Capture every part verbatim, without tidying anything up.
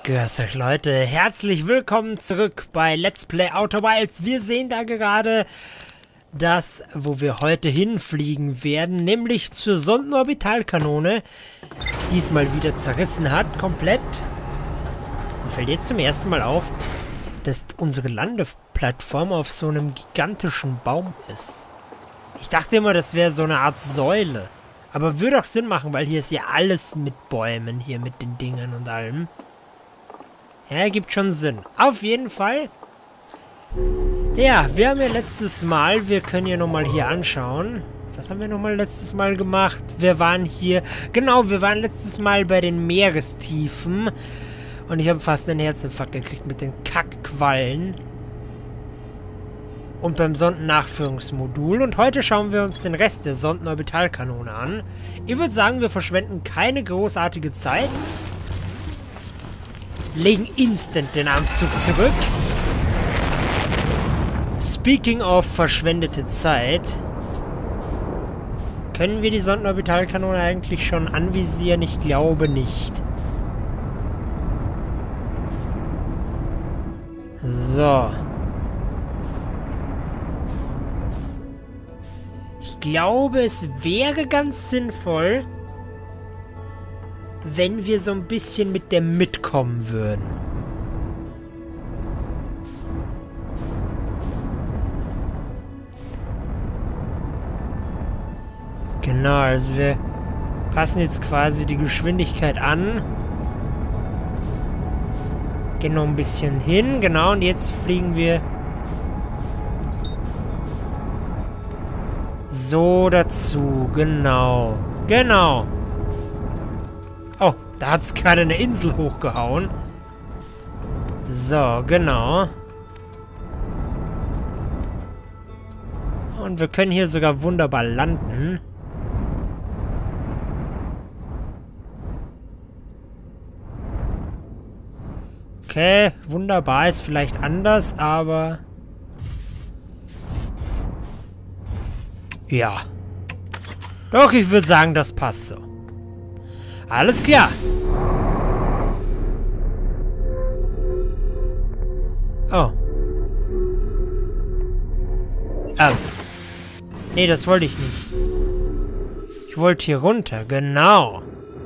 Grüß euch Leute, herzlich willkommen zurück bei Let's Play Outer Wilds. Wir sehen da gerade das, wo wir heute hinfliegen werden, nämlich zur Sondenorbitalkanone, die es mal wieder zerrissen hat, komplett. Und fällt jetzt zum ersten Mal auf, dass unsere Landeplattform auf so einem gigantischen Baum ist. Ich dachte immer, das wäre so eine Art Säule. Aber würde auch Sinn machen, weil hier ist ja alles mit Bäumen, hier mit den Dingen und allem. Ja, gibt schon Sinn. Auf jeden Fall. Ja, wir haben ja letztes Mal, wir können ja nochmal hier anschauen. Was haben wir nochmal letztes Mal gemacht? Wir waren hier, genau, wir waren letztes Mal bei den Meerestiefen. Und ich habe fast einen Herzinfarkt gekriegt mit den Kackquallen. Und beim Sondennachführungsmodul. Und heute schauen wir uns den Rest der Sondenorbitalkanone an. Ich würde sagen, wir verschwenden keine großartige Zeit. Legen instant den Anzug zurück. Speaking of verschwendete Zeit. Können wir die Sondenorbitalkanone eigentlich schon anvisieren? Ich glaube nicht. So. Ich glaube, es wäre ganz sinnvoll, wenn wir so ein bisschen mit der mitkommen würden. Genau, also wir passen jetzt quasi die Geschwindigkeit an. Gehen noch ein bisschen hin, genau, und jetzt fliegen wir so dazu, genau, genau. Oh, da hat es gerade eine Insel hochgehauen. So, genau. Und wir können hier sogar wunderbar landen. Okay, wunderbar, ist vielleicht anders, aber... Ja. Doch, ich würde sagen, das passt so. Alles klar. Oh. Ah. Nee, das wollte ich nicht. Ich wollte hier runter, genau.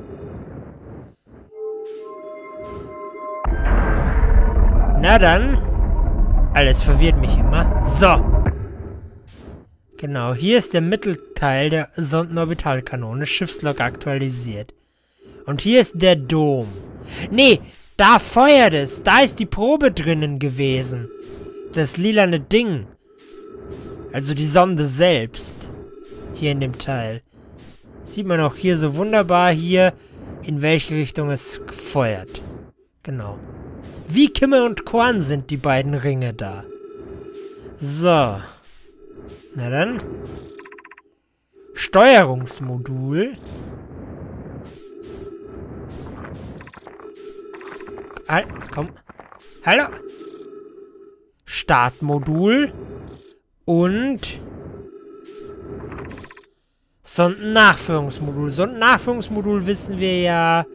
Na dann. Alles verwirrt mich immer. So. Genau, hier ist der Mittelteil der Sondenorbitalkanone. Schiffslog aktualisiert. Und hier ist der Dom. Nee, da feuert es. Da ist die Probe drinnen gewesen. Das lilane Ding. Also die Sonde selbst. Hier in dem Teil. Sieht man auch hier so wunderbar hier, in welche Richtung es feuert. Genau. Wie Kimme und Korn sind die beiden Ringe da. So. Na dann. Steuerungsmodul. Halt, komm. Hallo. Startmodul. Und Sondennachführungsmodul. Sondennachführungsmodul wissen wir ja.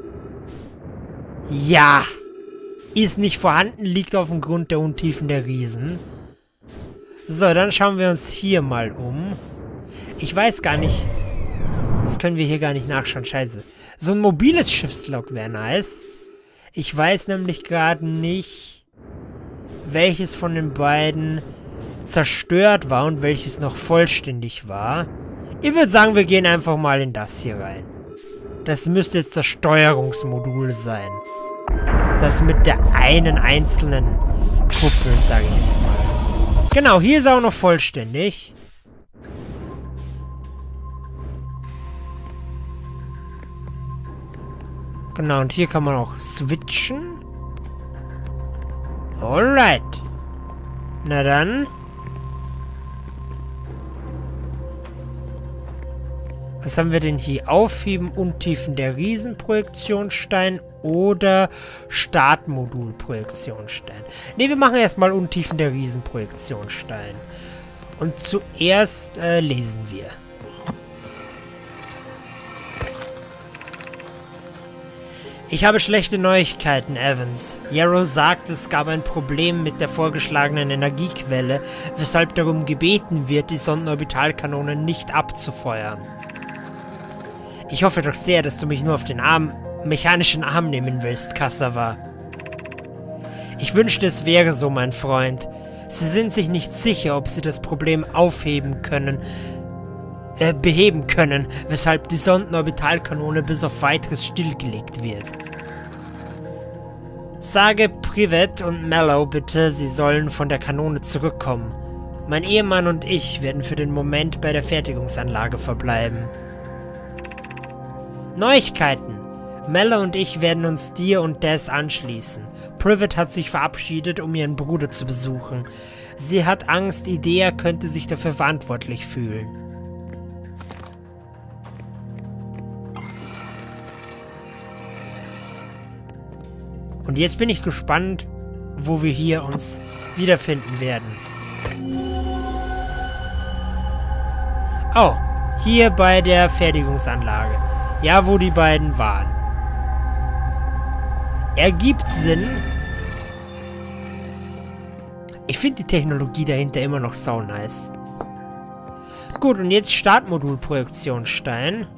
Ja. Ist nicht vorhanden, liegt auf dem Grund der Untiefen der Riesen. So, dann schauen wir uns hier mal um. Ich weiß gar nicht. Das können wir hier gar nicht nachschauen. Scheiße. So ein mobiles Schiffslog wäre nice. Ich weiß nämlich gerade nicht, welches von den beiden zerstört war und welches noch vollständig war. Ich würde sagen, wir gehen einfach mal in das hier rein. Das müsste jetzt das Steuerungsmodul sein. Das mit der einen einzelnen Kuppel, sage ich jetzt mal. Genau, hier ist auch noch vollständig. Genau, und hier kann man auch switchen. Alright. Na dann. Was haben wir denn hier? Aufheben, Untiefen der Riesenprojektionsstein oder Startmodul-Projektionsstein. Ne, wir machen erstmal Untiefen der Riesenprojektionsstein. Und zuerst äh, lesen wir. Ich habe schlechte Neuigkeiten, Evans. Yarrow sagt, es gab ein Problem mit der vorgeschlagenen Energiequelle, weshalb darum gebeten wird, die Sondenorbitalkanone nicht abzufeuern. Ich hoffe doch sehr, dass du mich nur auf den Arm, mechanischen Arm nehmen willst, Cassava. Ich wünschte, es wäre so, mein Freund. Sie sind sich nicht sicher, ob sie das Problem aufheben können, äh, beheben können, weshalb die Sondenorbitalkanone bis auf weiteres stillgelegt wird. Sage Privet und Mallow bitte, sie sollen von der Kanone zurückkommen. Mein Ehemann und ich werden für den Moment bei der Fertigungsanlage verbleiben. Neuigkeiten. Mallow und ich werden uns dir und Des anschließen. Privet hat sich verabschiedet, um ihren Bruder zu besuchen. Sie hat Angst, Idea könnte sich dafür verantwortlich fühlen. Und jetzt bin ich gespannt, wo wir hier uns wiederfinden werden. Oh, hier bei der Fertigungsanlage. Ja, wo die beiden waren. Ergibt Sinn. Ich finde die Technologie dahinter immer noch sau nice. Gut, und jetzt Startmodulprojektionsstein.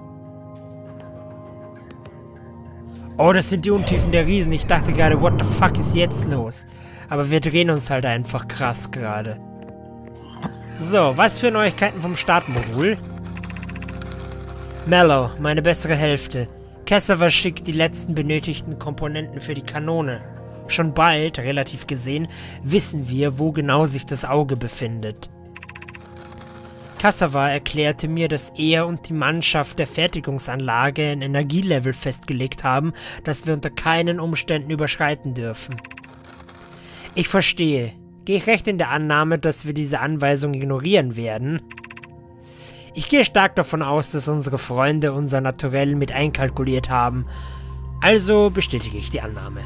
Oh, das sind die Untiefen der Riesen. Ich dachte gerade, what the fuck ist jetzt los? Aber wir drehen uns halt einfach krass gerade. So, was für Neuigkeiten vom Startmodul? Mallow, meine bessere Hälfte. Cassava schickt die letzten benötigten Komponenten für die Kanone. Schon bald, relativ gesehen, wissen wir, wo genau sich das Auge befindet. Cassava erklärte mir, dass er und die Mannschaft der Fertigungsanlage ein Energielevel festgelegt haben, das wir unter keinen Umständen überschreiten dürfen. Ich verstehe. Gehe ich recht in der Annahme, dass wir diese Anweisung ignorieren werden? Ich gehe stark davon aus, dass unsere Freunde unser Naturell mit einkalkuliert haben. Also bestätige ich die Annahme.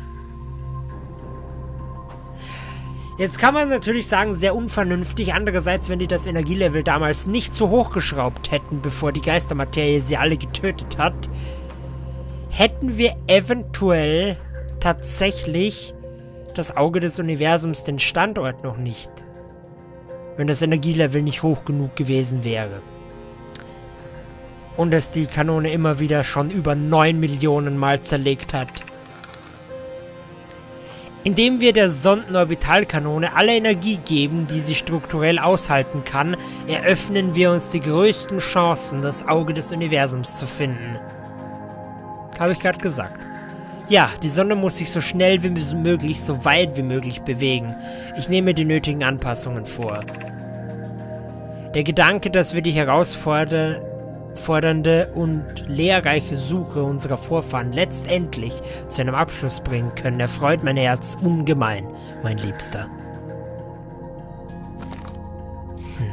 Jetzt kann man natürlich sagen, sehr unvernünftig. Andererseits, wenn die das Energielevel damals nicht so hochgeschraubt hätten, bevor die Geistermaterie sie alle getötet hat, hätten wir eventuell tatsächlich das Auge des Universums den Standort noch nicht. Wenn das Energielevel nicht hoch genug gewesen wäre. Und es die Kanone immer wieder schon über neun Millionen Mal zerlegt hat. Indem wir der Sondenorbitalkanone alle Energie geben, die sie strukturell aushalten kann, eröffnen wir uns die größten Chancen, das Auge des Universums zu finden. Habe ich gerade gesagt. Ja, die Sonne muss sich so schnell wie möglich, so weit wie möglich bewegen. Ich nehme die nötigen Anpassungen vor. Der Gedanke, dass wir die herausfordernde und lehrreiche Suche unserer Vorfahren letztendlich zu einem Abschluss bringen können, erfreut mein Herz ungemein, mein Liebster. Hm.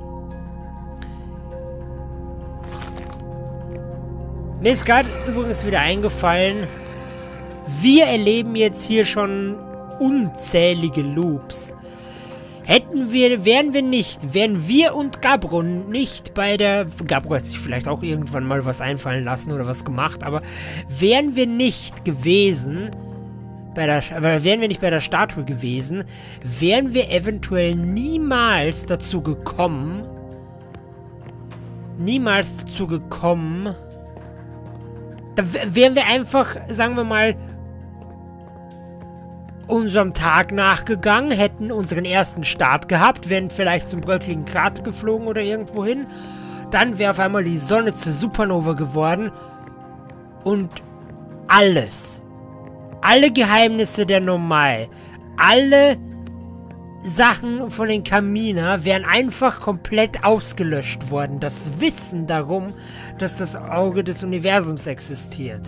Mir ist gerade übrigens wieder eingefallen, wir erleben jetzt hier schon unzählige Loops. Hätten wir, wären wir nicht, wären wir und Gabbro nicht bei der, Gabbro hat sich vielleicht auch irgendwann mal was einfallen lassen oder was gemacht, aber wären wir nicht gewesen, bei der, wären wir nicht bei der Statue gewesen, wären wir eventuell niemals dazu gekommen, niemals dazu gekommen, da wären wir einfach, sagen wir mal, unserem Tag nachgegangen, hätten unseren ersten Start gehabt, wären vielleicht zum bröckligen Krater geflogen oder irgendwo hin. Dann wäre auf einmal die Sonne zur Supernova geworden und alles, alle Geheimnisse der Nomai, alle Sachen von den Kamina wären einfach komplett ausgelöscht worden. Das Wissen darum, dass das Auge des Universums existiert.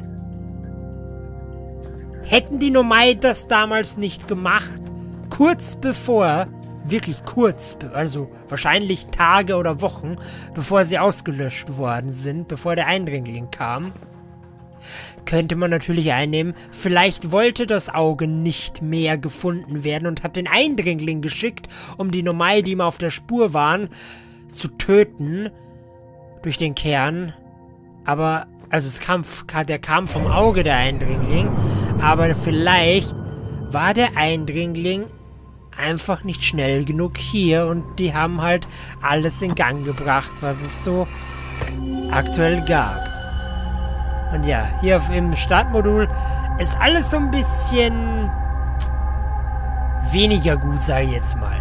Hätten die Nomai das damals nicht gemacht, kurz bevor, wirklich kurz, also wahrscheinlich Tage oder Wochen, bevor sie ausgelöscht worden sind, bevor der Eindringling kam, könnte man natürlich einnehmen, vielleicht wollte das Auge nicht mehr gefunden werden und hat den Eindringling geschickt, um die Nomai, die ihm auf der Spur waren, zu töten durch den Kern. Aber Also es kam, der kam vom Auge, der Eindringling. Aber vielleicht war der Eindringling einfach nicht schnell genug hier. Und die haben halt alles in Gang gebracht, was es so aktuell gab. Und ja, hier auf, im Startmodul ist alles so ein bisschen weniger gut, sage ich jetzt mal.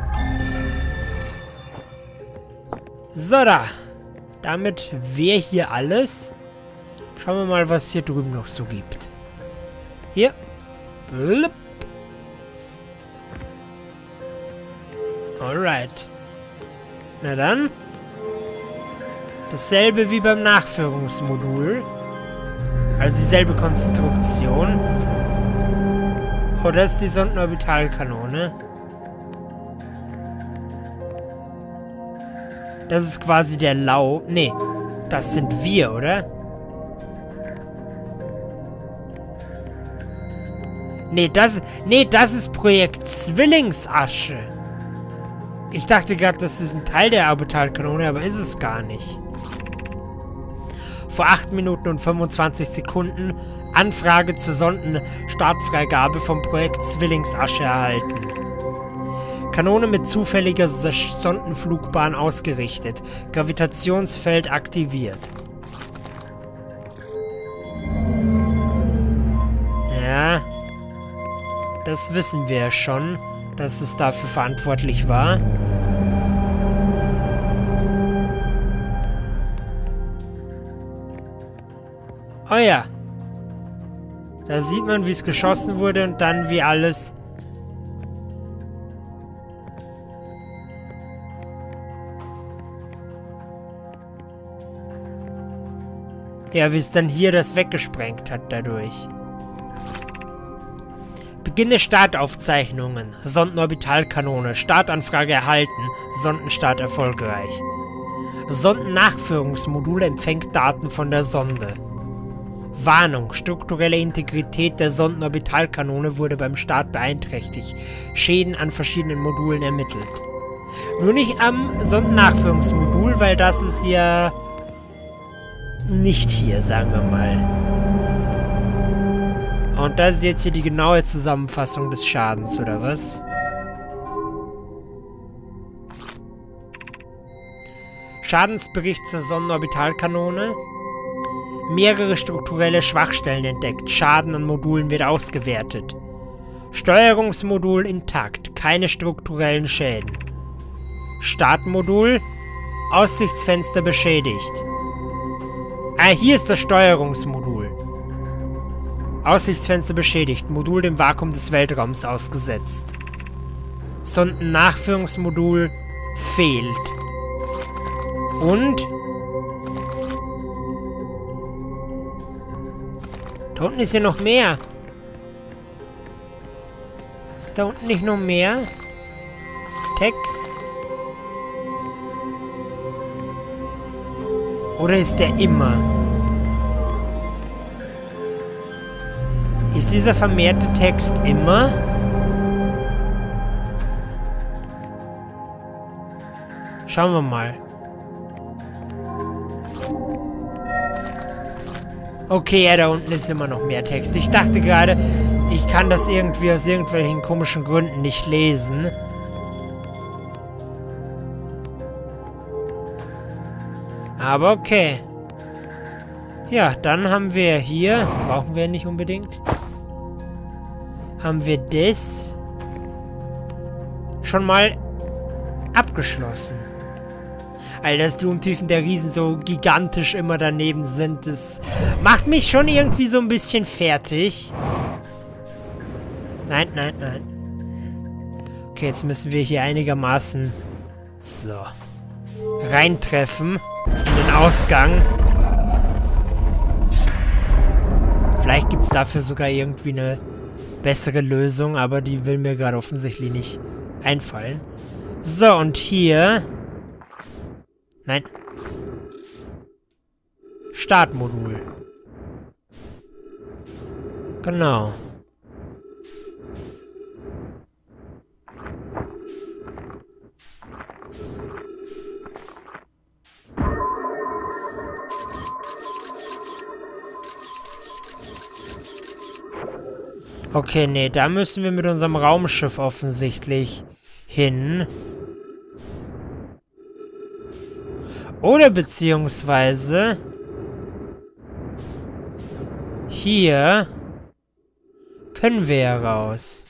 So, da. Damit wäre hier alles. Schauen wir mal, was es hier drüben noch so gibt. Hier. Blub. Alright. Na dann. Dasselbe wie beim Nachführungsmodul. Also dieselbe Konstruktion. Oh, das ist die Sondenorbitalkanone. Das ist quasi der Lau... Nee, das sind wir, oder? Nee, das... Nee, das ist Projekt Zwillingsasche. Ich dachte gerade, das ist ein Teil der Orbitalkanone, aber ist es gar nicht. Vor acht Minuten und fünfundzwanzig Sekunden Anfrage zur Sondenstartfreigabe vom Projekt Zwillingsasche erhalten. Kanone mit zufälliger Sondenflugbahn ausgerichtet. Gravitationsfeld aktiviert. Ja. Das wissen wir ja schon, dass es dafür verantwortlich war. Oh ja. Da sieht man, wie es geschossen wurde und dann wie alles... Ja, wie es dann hier das weggesprengt hat dadurch. Beginne Startaufzeichnungen. Sondenorbitalkanone. Startanfrage erhalten. Sondenstart erfolgreich. Sondennachführungsmodul empfängt Daten von der Sonde. Warnung. Strukturelle Integrität der Sondenorbitalkanone wurde beim Start beeinträchtigt. Schäden an verschiedenen Modulen ermittelt. Nur nicht am Sondennachführungsmodul, weil das ist ja... nicht hier, sagen wir mal. Und das ist jetzt hier die genaue Zusammenfassung des Schadens, oder was? Schadensbericht zur Sondenorbitalkanone. Mehrere strukturelle Schwachstellen entdeckt. Schaden an Modulen wird ausgewertet. Steuerungsmodul intakt. Keine strukturellen Schäden. Startmodul. Aussichtsfenster beschädigt. Ah, hier ist das Steuerungsmodul. Aussichtsfenster beschädigt. Modul dem Vakuum des Weltraums ausgesetzt. Sondennachführungsmodul fehlt. Und... da unten ist hier noch mehr. Ist da unten nicht noch mehr? Text? Oder ist der immer? Ist dieser vermehrte Text immer? Schauen wir mal. Okay, ja, da unten ist immer noch mehr Text. Ich dachte gerade, ich kann das irgendwie aus irgendwelchen komischen Gründen nicht lesen. Aber okay. Ja, dann haben wir hier... brauchen wir nicht unbedingt. Haben wir das schon mal abgeschlossen. All dass die Untiefen der Riesen so gigantisch immer daneben sind, das macht mich schon irgendwie so ein bisschen fertig. Nein, nein, nein. Okay, jetzt müssen wir hier einigermaßen so reintreffen in den Ausgang. Vielleicht gibt es dafür sogar irgendwie eine bessere Lösung, aber die will mir gerade offensichtlich nicht einfallen. So, und hier... Nein. Startmodul. Genau. Okay, nee, da müssen wir mit unserem Raumschiff offensichtlich hin. Oder beziehungsweise hier können wir ja raus.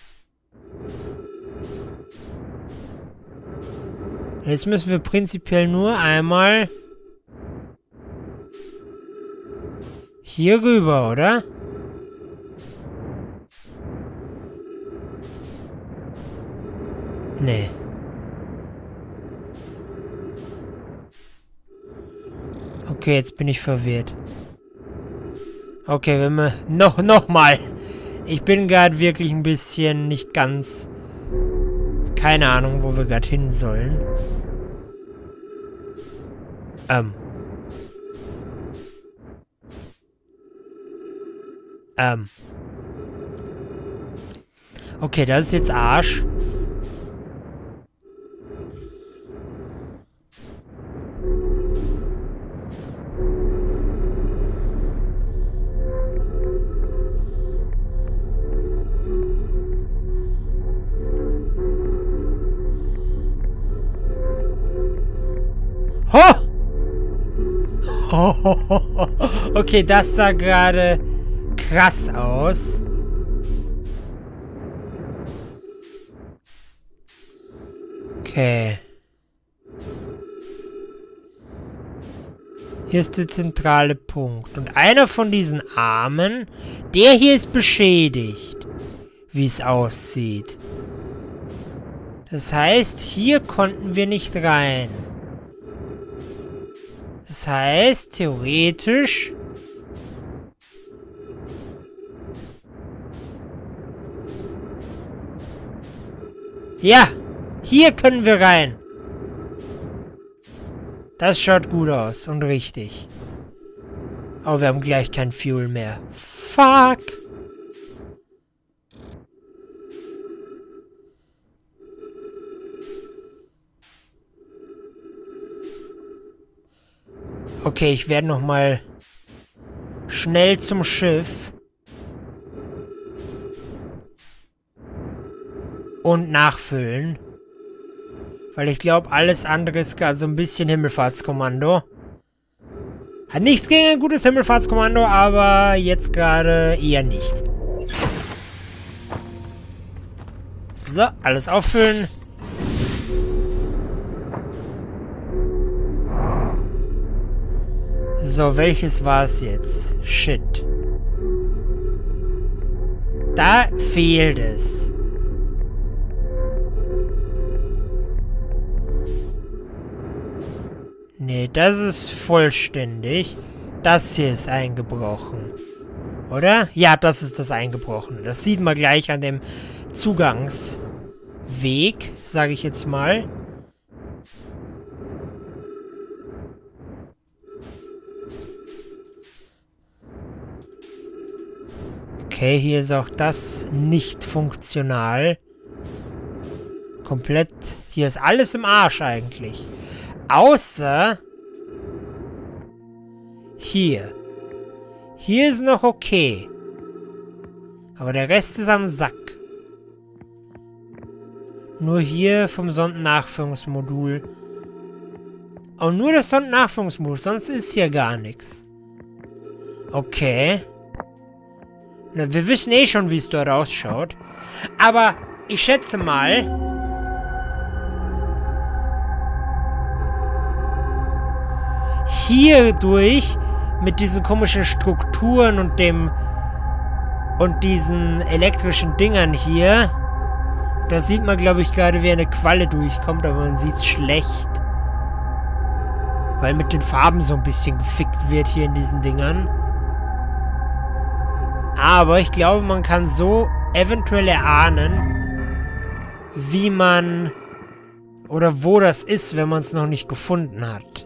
Jetzt müssen wir prinzipiell nur einmal hier rüber, oder? Nee. Okay, jetzt bin ich verwirrt. Okay, wenn wir... Noch, noch mal. Ich bin gerade wirklich ein bisschen nicht ganz... Keine Ahnung, wo wir gerade hin sollen. Ähm. Ähm. Okay, das ist jetzt Arsch. Ho! Ho, ho, ho, ho. Okay, das sah gerade krass aus. Okay. Hier ist der zentrale Punkt. Und einer von diesen Armen, der hier ist beschädigt. Wie es aussieht. Das heißt, hier konnten wir nicht rein. Das heißt, theoretisch... Ja! Hier können wir rein! Das schaut gut aus und richtig. Aber wir haben gleich kein Fuel mehr. Fuck! Okay, ich werde noch mal schnell zum Schiff und nachfüllen. Weil ich glaube, alles andere ist gerade so ein bisschen Himmelfahrtskommando. Hat nichts gegen ein gutes Himmelfahrtskommando, aber jetzt gerade eher nicht. So, alles auffüllen. So, welches war es jetzt? Shit. Da fehlt es. Nee, das ist vollständig. Das hier ist eingebrochen. Oder? Ja, das ist das Eingebrochene. Das sieht man gleich an dem Zugangsweg, sage ich jetzt mal. Okay, hier ist auch das nicht funktional. Komplett. Hier ist alles im Arsch eigentlich. Außer... Hier. Hier ist noch okay. Aber der Rest ist am Sack. Nur hier vom Sondennachführungsmodul. Und nur das Sondennachführungsmodul, sonst ist hier gar nichts. Okay. Na, wir wissen eh schon, wie es dort ausschaut. Aber ich schätze mal... Hierdurch, mit diesen komischen Strukturen und dem... Und diesen elektrischen Dingern hier... Da sieht man, glaube ich, gerade, wie eine Qualle durchkommt, aber man sieht es schlecht. Weil mit den Farben so ein bisschen gefickt wird hier in diesen Dingern. Aber ich glaube, man kann so eventuell erahnen, wie man oder wo das ist, wenn man es noch nicht gefunden hat.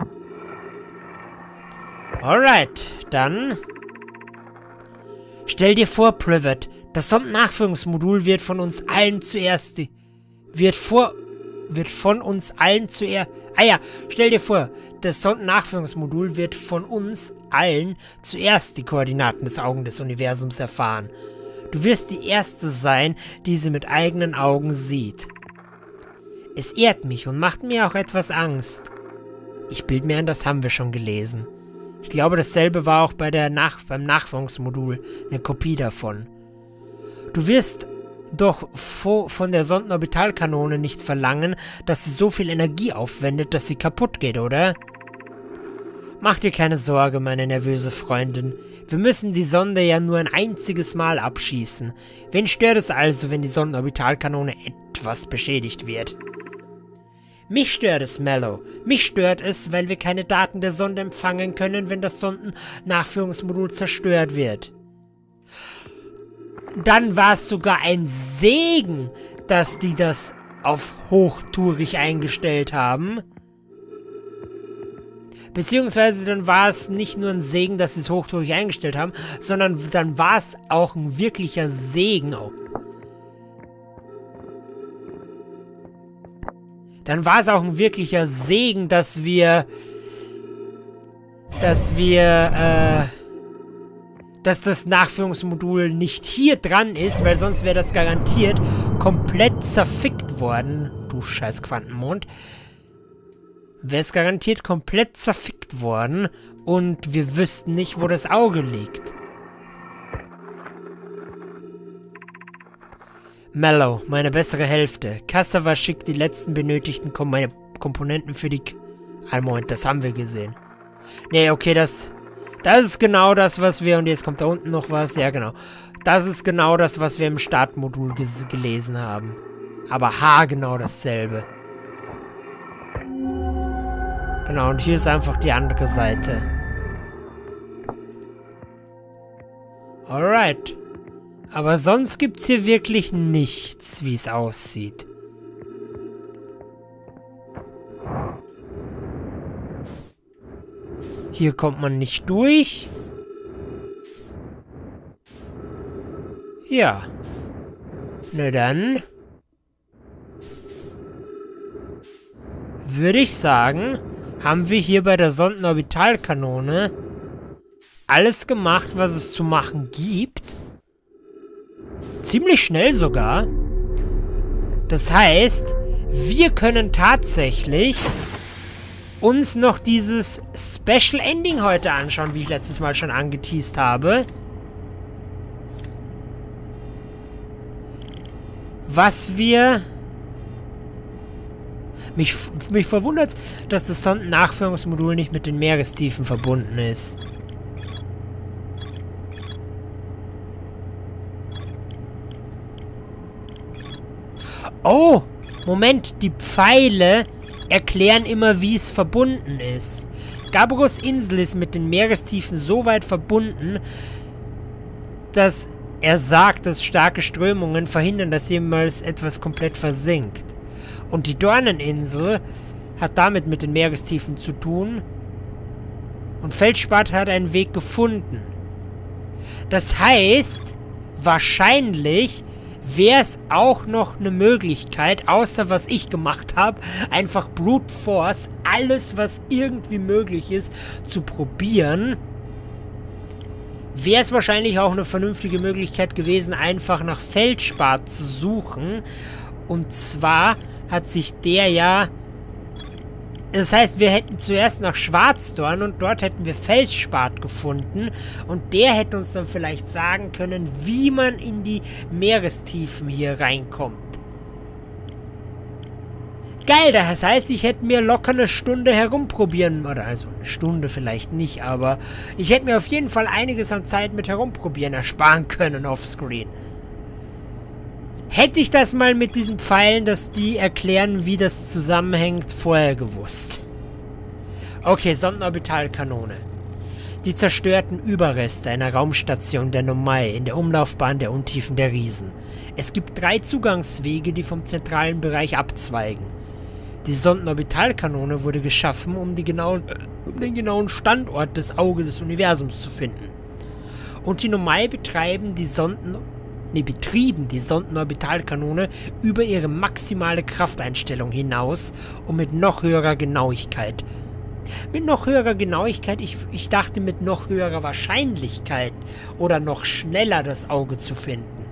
Alright, dann stell dir vor, Privet, das Sondennachführungsmodul wird von uns allen zuerst die, wird vor wird von uns allen zuerst ah ja, stell dir vor, das Sondennachführungsmodul wird von uns allen zuerst die Koordinaten des Augen des Universums erfahren. Du wirst die Erste sein, die sie mit eigenen Augen sieht. Es ehrt mich und macht mir auch etwas Angst. Ich bilde mir ein, das haben wir schon gelesen. Ich glaube, dasselbe war auch bei der Nach- beim Nachführungsmodul eine Kopie davon. Du wirst doch von der Sondenorbitalkanone nicht verlangen, dass sie so viel Energie aufwendet, dass sie kaputt geht, oder? Mach dir keine Sorge, meine nervöse Freundin. Wir müssen die Sonde ja nur ein einziges Mal abschießen. Wen stört es also, wenn die Sondenorbitalkanone etwas beschädigt wird? Mich stört es, Mallow. Mich stört es, weil wir keine Daten der Sonde empfangen können, wenn das Sondennachführungsmodul zerstört wird. Dann war es sogar ein Segen, dass die das auf hochtourig eingestellt haben. Beziehungsweise dann war es nicht nur ein Segen, dass sie es hochtourig eingestellt haben, sondern dann war es auch ein wirklicher Segen. Oh. Dann war es auch ein wirklicher Segen, dass wir... dass wir, äh... dass das Nachführungsmodul nicht hier dran ist, weil sonst wäre das garantiert komplett zerfickt worden. Du scheiß Quantenmond. Wäre es garantiert komplett zerfickt worden und wir wüssten nicht, wo das Auge liegt. Mallow, meine bessere Hälfte. Cassava schickt die letzten benötigten Kom meine Komponenten für die... K ah, Moment, das haben wir gesehen. Nee, okay, das... Das ist genau das, was wir... Und jetzt kommt da unten noch was. Ja, genau. Das ist genau das, was wir im Startmodul gelesen haben. Aber haargenau dasselbe. Genau, und hier ist einfach die andere Seite. Alright. Aber sonst gibt's hier wirklich nichts, wie es aussieht. Hier kommt man nicht durch. Ja. Na dann. Würde ich sagen, haben wir hier bei der Sondenorbitalkanone alles gemacht, was es zu machen gibt. Ziemlich schnell sogar. Das heißt, wir können tatsächlich uns noch dieses Special Ending heute anschauen, wie ich letztes Mal schon angeteast habe. Was wir... Mich, mich verwundert, dass das Sondennachführungsmodul nicht mit den Meerestiefen verbunden ist. Oh, Moment, die Pfeile erklären immer, wie es verbunden ist. Gaborus Insel ist mit den Meerestiefen so weit verbunden, dass er sagt, dass starke Strömungen verhindern, dass jemals etwas komplett versinkt. Und die Dorneninsel hat damit mit den Meerestiefen zu tun. Und Feldspat hat einen Weg gefunden. Das heißt, wahrscheinlich wäre es auch noch eine Möglichkeit, außer was ich gemacht habe, einfach Brute Force, alles was irgendwie möglich ist, zu probieren. Wäre es wahrscheinlich auch eine vernünftige Möglichkeit gewesen, einfach nach Feldspat zu suchen. Und zwar hat sich der ja... Das heißt, wir hätten zuerst nach Schwarzdorn und dort hätten wir Feldspat gefunden. Und der hätte uns dann vielleicht sagen können, wie man in die Meerestiefen hier reinkommt. Geil, das heißt, ich hätte mir locker eine Stunde herumprobieren, oder also eine Stunde vielleicht nicht, aber ich hätte mir auf jeden Fall einiges an Zeit mit herumprobieren ersparen können offscreen. Hätte ich das mal mit diesen Pfeilen, dass die erklären, wie das zusammenhängt, vorher gewusst. Okay, Sondenorbitalkanone. Die zerstörten Überreste einer Raumstation der Nomai in der Umlaufbahn der Untiefen der Riesen. Es gibt drei Zugangswege, die vom zentralen Bereich abzweigen. Die Sondenorbitalkanone wurde geschaffen, um, die genauen, um den genauen Standort des Auges des Universums zu finden. Und die Nomai betreiben die Sonden... Nee, betrieben die Sondenorbitalkanone über ihre maximale Krafteinstellung hinaus und mit noch höherer Genauigkeit. Mit noch höherer Genauigkeit, ich, ich dachte mit noch höherer Wahrscheinlichkeit oder noch schneller das Auge zu finden.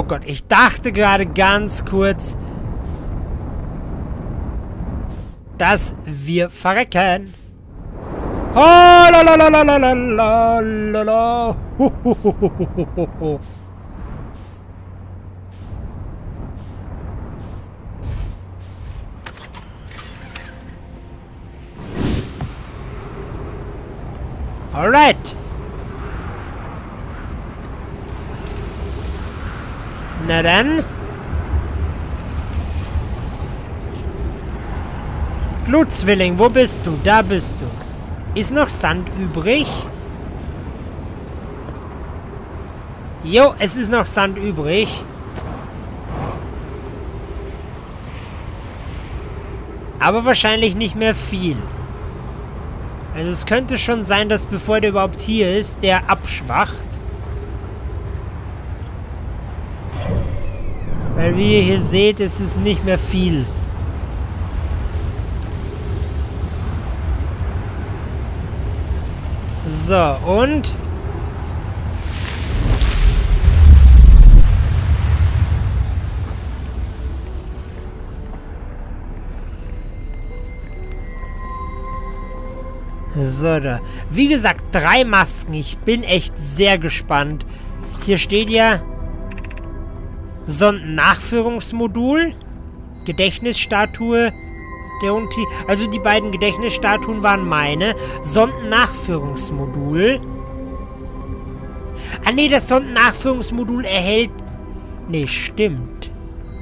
Oh Gott, ich dachte gerade ganz kurz, dass wir verrecken. Oh, la la la la la la la la la. Ho, ho, ho, ho, ho, ho, ho. Alright. Na dann. Glutzwilling, wo bist du? Da bist du. Ist noch Sand übrig? Jo, es ist noch Sand übrig. Aber wahrscheinlich nicht mehr viel. Also es könnte schon sein, dass bevor der überhaupt hier ist, der abschwacht. Weil wie ihr hier seht, ist es nicht mehr viel. So, und? So, da. Wie gesagt, drei Masken. Ich bin echt sehr gespannt. Hier steht ja Sondennachführungsmodul, Gedächtnisstatue der Unti. Also die beiden Gedächtnisstatuen waren meine. Sondennachführungsmodul. Ah nee, das Sondennachführungsmodul erhält... Nee, stimmt.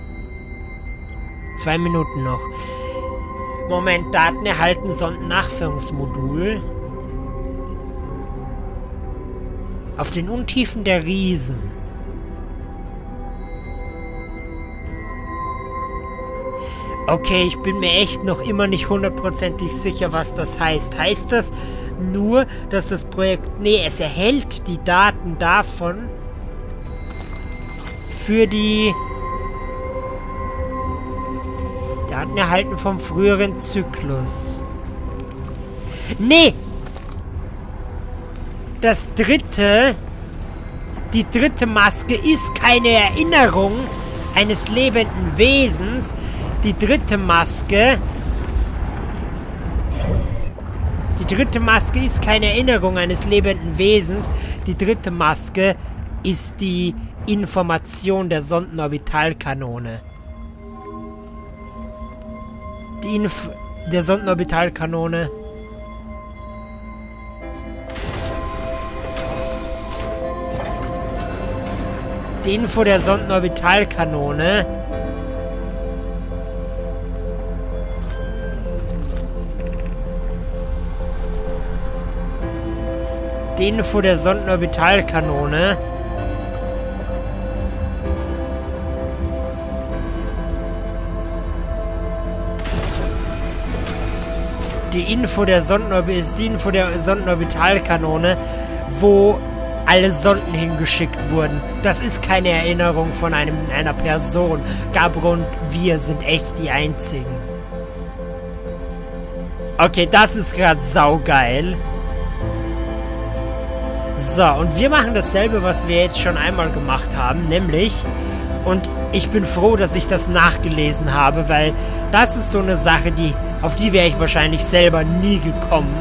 Zwei Minuten noch. Moment, Daten erhalten, Sondennachführungsmodul. Auf den Untiefen der Riesen. Okay, ich bin mir echt noch immer nicht hundertprozentig sicher, was das heißt. Heißt das nur, dass das Projekt... Nee, es erhält die Daten davon für die... Daten erhalten vom früheren Zyklus. Nee! Das dritte... Die dritte Maske ist keine Erinnerung eines lebenden Wesens. Die dritte Maske... Die dritte Maske ist keine Erinnerung eines lebenden Wesens. Die dritte Maske ist die Information der Sondenorbitalkanone. Die Inf... der Sondenorbitalkanone. Die Info der Sondenorbitalkanone. Die Info der Sondenorbitalkanone. Die Info der Sondenorb ist die Info der Sondenorbitalkanone, wo alle Sonden hingeschickt wurden. Das ist keine Erinnerung von einem, einer Person. Gabro und wir sind echt die Einzigen. Okay, das ist gerade saugeil. So, und wir machen dasselbe, was wir jetzt schon einmal gemacht haben, nämlich, und ich bin froh, dass ich das nachgelesen habe, weil das ist so eine Sache, die, auf die wäre ich wahrscheinlich selber nie gekommen.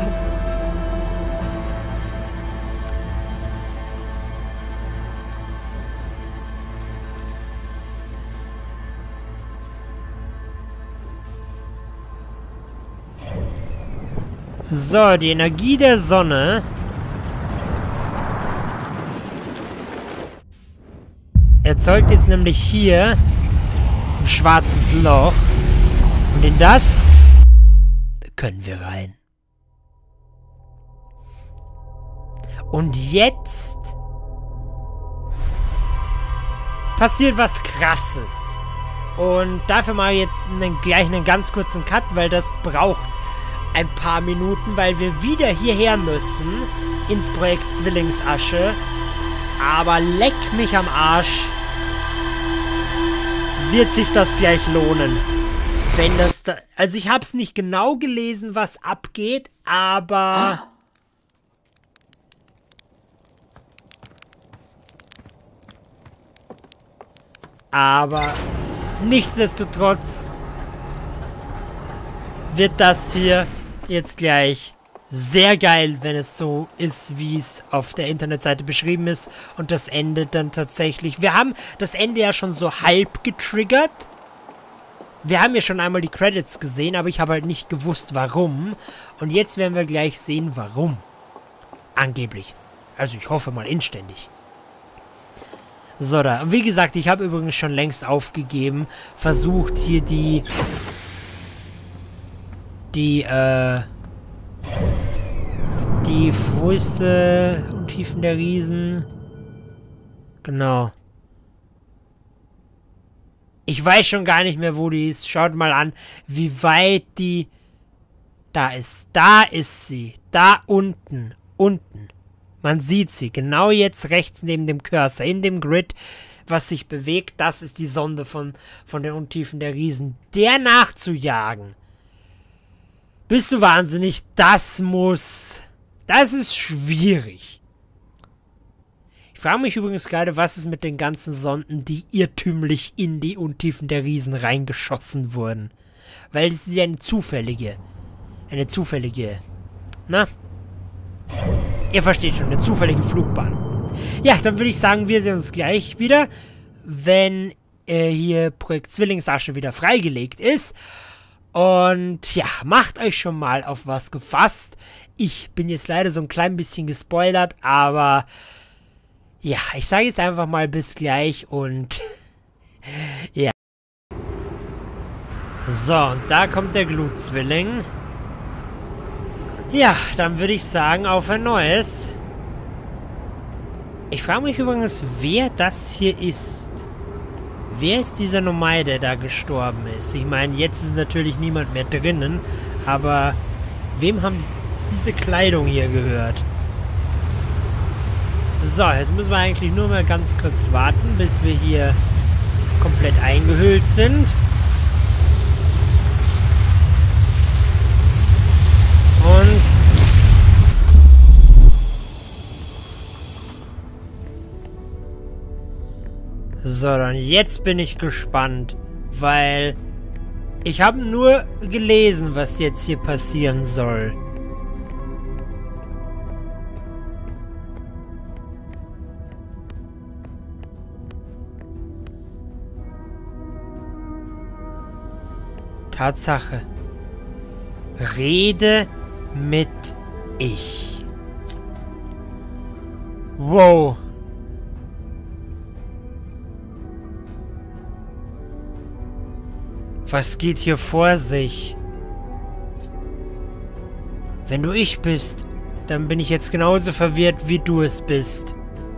So, die Energie der Sonne erzeugt jetzt nämlich hier ein schwarzes Loch. Und in das können wir rein. Und jetzt passiert was Krasses. Und dafür mache ich jetzt einen, gleich einen ganz kurzen Cut, weil das braucht ein paar Minuten, weil wir wieder hierher müssen ins Projekt Zwillingsasche. Aber leck mich am Arsch, wird sich das gleich lohnen. Wenn das da... Also ich habe es nicht genau gelesen, was abgeht, aber... Ah. Aber nichtsdestotrotz wird das hier jetzt gleich sehr geil, wenn es so ist, wie es auf der Internetseite beschrieben ist. Und das Ende dann tatsächlich... Wir haben das Ende ja schon so halb getriggert. Wir haben ja schon einmal die Credits gesehen, aber ich habe halt nicht gewusst, warum. Und jetzt werden wir gleich sehen, warum. Angeblich. Also ich hoffe mal inständig. So, da. Wie gesagt, ich habe übrigens schon längst aufgegeben. Versucht hier die... Die, äh... Die Fäuste und Tiefen der Riesen. Genau. Ich weiß schon gar nicht mehr, wo die ist. Schaut mal an, wie weit die... Da ist. Da ist sie. Da unten. Unten. Man sieht sie. Genau jetzt rechts neben dem Cursor. In dem Grid, was sich bewegt. Das ist die Sonde von, von den Untiefen der Riesen. Der nachzujagen. Bist du wahnsinnig? Das muss... Das ist schwierig. Ich frage mich übrigens gerade, was ist mit den ganzen Sonden, die irrtümlich in die Untiefen der Riesen reingeschossen wurden. Weil es ist ja eine zufällige. Eine zufällige... Na? Ihr versteht schon, eine zufällige Flugbahn. Ja, dann würde ich sagen, wir sehen uns gleich wieder, wenn äh, hier Projekt Zwillingsasche wieder freigelegt ist. Und ja, macht euch schon mal auf was gefasst. Ich bin jetzt leider so ein klein bisschen gespoilert, aber ja, ich sage jetzt einfach mal bis gleich und ja. So, und da kommt der Glutzwilling. Ja, dann würde ich sagen, auf ein neues. Ich frage mich übrigens, wer das hier ist. Wer ist dieser Nomai, der da gestorben ist? Ich meine, jetzt ist natürlich niemand mehr drinnen, aber wem haben diese Kleidung hier gehört? So, jetzt müssen wir eigentlich nur mal ganz kurz warten, bis wir hier komplett eingehüllt sind. Und so, dann jetzt bin ich gespannt, weil ich habe nur gelesen, was jetzt hier passieren soll. Tatsache. Rede mit ich. Wow. Was geht hier vor sich? Wenn du ich bist, dann bin ich jetzt genauso verwirrt, wie du es bist.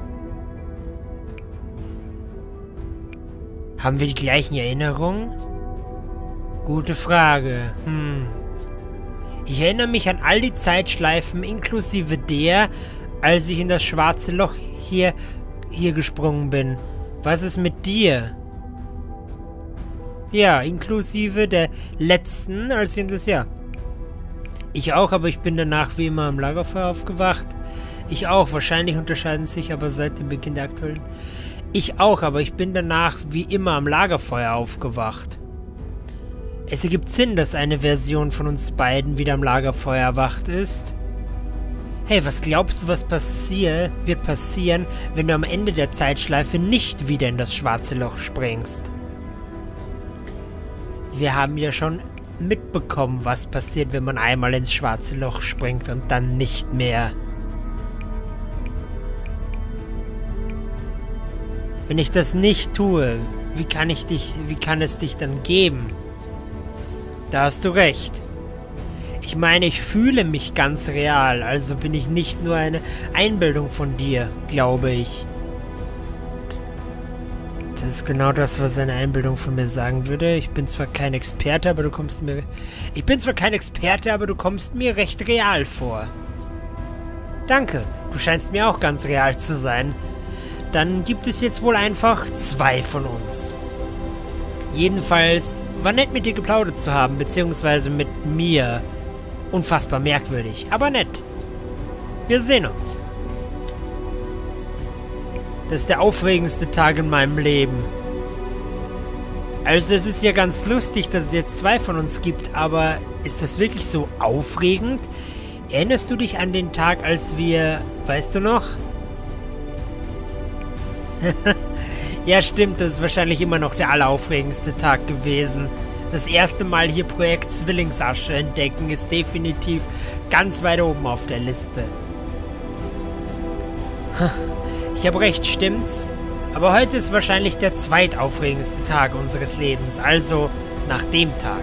Haben wir die gleichen Erinnerungen? Gute Frage. Hm. Ich erinnere mich an all die Zeitschleifen, inklusive der, als ich in das schwarze Loch hier, hier gesprungen bin. Was ist mit dir? Ja, inklusive der letzten, als ich in das Jahr. Ich auch, aber ich bin danach wie immer am Lagerfeuer aufgewacht. Ich auch, wahrscheinlich unterscheiden sich aber seit dem Beginn der aktuellen. Ich auch, aber ich bin danach wie immer am Lagerfeuer aufgewacht. Es ergibt Sinn, dass eine Version von uns beiden wieder am Lagerfeuer erwacht ist. Hey, was glaubst du, was passier wird passieren, wenn du am Ende der Zeitschleife nicht wieder in das schwarze Loch springst? Wir haben ja schon mitbekommen, was passiert, wenn man einmal ins schwarze Loch springt und dann nicht mehr. Wenn ich das nicht tue, wie kann ich dich, wie kann es dich dann geben? Da hast du recht. Ich meine, ich fühle mich ganz real, also bin ich nicht nur eine Einbildung von dir, glaube ich. Das ist genau das, was eine Einbildung von mir sagen würde. Ich bin zwar kein Experte, aber du kommst mir... Ich bin zwar kein Experte, aber du kommst mir recht real vor. Danke, du scheinst mir auch ganz real zu sein. Dann gibt es jetzt wohl einfach zwei von uns. Jedenfalls war nett mit dir geplaudert zu haben, beziehungsweise mit mir. Unfassbar merkwürdig, aber nett. Wir sehen uns. Das ist der aufregendste Tag in meinem Leben. Also es ist ja ganz lustig, dass es jetzt zwei von uns gibt, aber ist das wirklich so aufregend? Erinnerst du dich an den Tag, als wir... Weißt du noch? Ja, stimmt, das ist wahrscheinlich immer noch der alleraufregendste Tag gewesen. Das erste Mal hier Projekt Zwillingsasche entdecken ist definitiv ganz weit oben auf der Liste. Ich habe recht, stimmt's? Aber heute ist wahrscheinlich der zweitaufregendste Tag unseres Lebens, also nach dem Tag.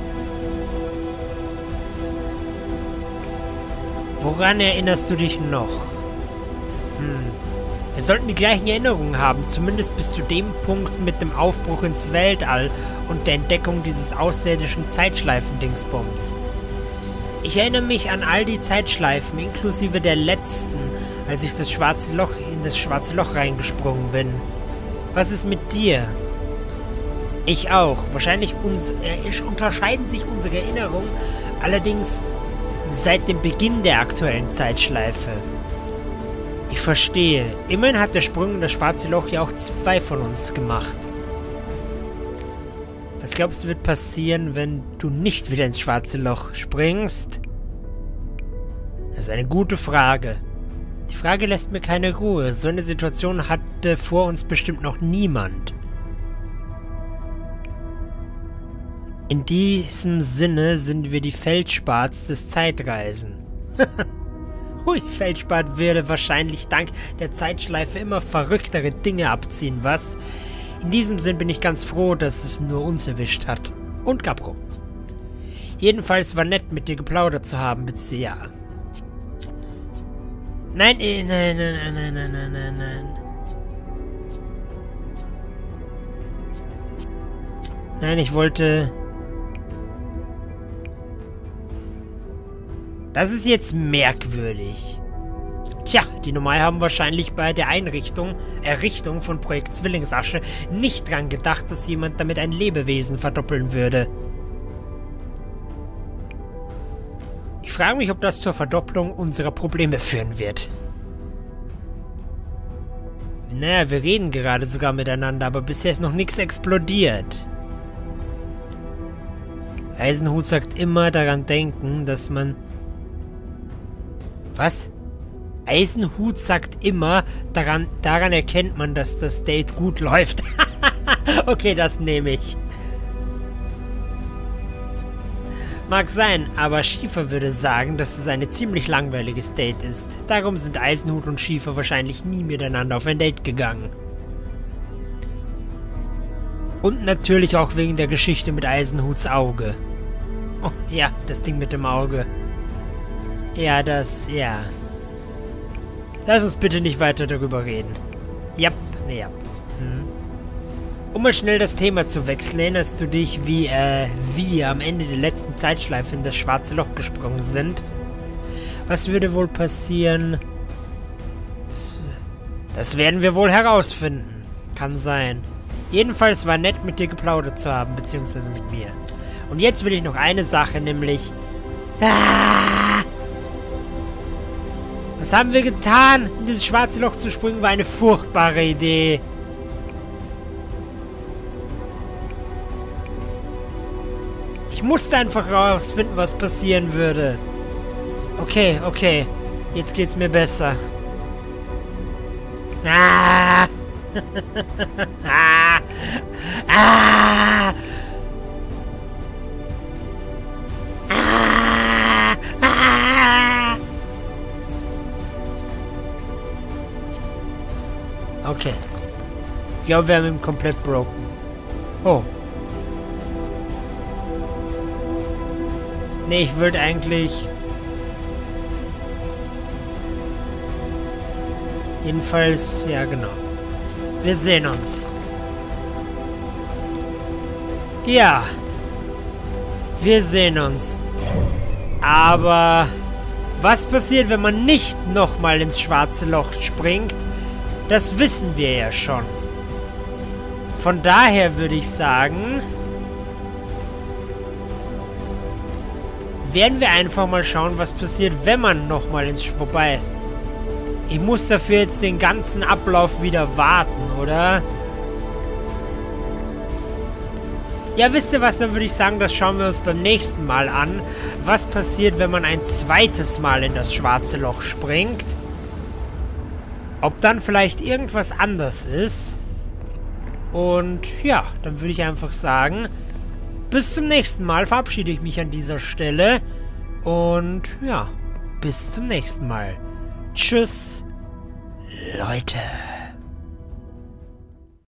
Woran erinnerst du dich noch? Hm. Wir sollten die gleichen Erinnerungen haben, zumindest bis zu dem Punkt mit dem Aufbruch ins Weltall und der Entdeckung dieses außerirdischen Zeitschleifen-Dingsbums. Ich erinnere mich an all die Zeitschleifen, inklusive der letzten, als ich das schwarze Loch in das schwarze Loch reingesprungen bin. Was ist mit dir? Ich auch. Wahrscheinlich uns, äh, unterscheiden sich unsere Erinnerungen allerdings seit dem Beginn der aktuellen Zeitschleife. Ich verstehe. Immerhin hat der Sprung in das schwarze Loch ja auch zwei von uns gemacht. Was glaubst du, wird passieren, wenn du nicht wieder ins schwarze Loch springst? Das ist eine gute Frage. Die Frage lässt mir keine Ruhe. So eine Situation hatte vor uns bestimmt noch niemand. In diesem Sinne sind wir die Feldspats des Zeitreisen. Hui, Feldspat würde wahrscheinlich dank der Zeitschleife immer verrücktere Dinge abziehen, was? In diesem Sinn bin ich ganz froh, dass es nur uns erwischt hat. Und Capcom. Jedenfalls war nett, mit dir geplaudert zu haben, bitte, ja. Nein, nein, nein, nein, nein, nein, nein, nein, nein. Nein, ich wollte... Das ist jetzt merkwürdig. Tja, die Normal haben wahrscheinlich bei der Einrichtung, Errichtung von Projekt Zwillingsasche nicht dran gedacht, dass jemand damit ein Lebewesen verdoppeln würde. Ich frage mich, ob das zur Verdopplung unserer Probleme führen wird. Naja, wir reden gerade sogar miteinander, aber bisher ist noch nichts explodiert. Eisenhut sagt immer daran denken, dass man... Was? Eisenhut sagt immer, daran, daran erkennt man, dass das Date gut läuft. Okay, das nehme ich. Mag sein, aber Schiefer würde sagen, dass es ein ziemlich langweiliges Date ist. Darum sind Eisenhut und Schiefer wahrscheinlich nie miteinander auf ein Date gegangen. Und natürlich auch wegen der Geschichte mit Eisenhuts Auge. Oh, ja, das Ding mit dem Auge. Ja, das, ja. Lass uns bitte nicht weiter darüber reden. Jap, ne, ja. Hm. Um mal schnell das Thema zu wechseln, erinnerst du dich, wie, äh, wir am Ende der letzten Zeitschleife in das schwarze Loch gesprungen sind? Was würde wohl passieren? Das, das werden wir wohl herausfinden. Kann sein. Jedenfalls war nett, mit dir geplaudert zu haben, beziehungsweise mit mir. Und jetzt will ich noch eine Sache, nämlich... Ah! Was haben wir getan? In dieses schwarze Loch zu springen war eine furchtbare Idee. Ich musste einfach rausfinden, was passieren würde. Okay, okay. Jetzt geht's mir besser. Ah! ah! Ah! Ah! Ah! Okay. Ich glaube, wir haben ihn komplett broken. Oh. Nee, ich würde eigentlich... Jedenfalls, ja genau. Wir sehen uns. Ja. Wir sehen uns. Aber... Was passiert, wenn man nicht nochmal ins schwarze Loch springt? Das wissen wir ja schon. Von daher würde ich sagen... werden wir einfach mal schauen, was passiert, wenn man nochmal ins... Wobei... Ich muss dafür jetzt den ganzen Ablauf wieder warten, oder? Ja, wisst ihr was, dann würde ich sagen, das schauen wir uns beim nächsten Mal an. Was passiert, wenn man ein zweites Mal in das schwarze Loch springt? Ob dann vielleicht irgendwas anders ist? Und ja, dann würde ich einfach sagen, bis zum nächsten Mal verabschiede ich mich an dieser Stelle. Und ja, bis zum nächsten Mal. Tschüss, Leute.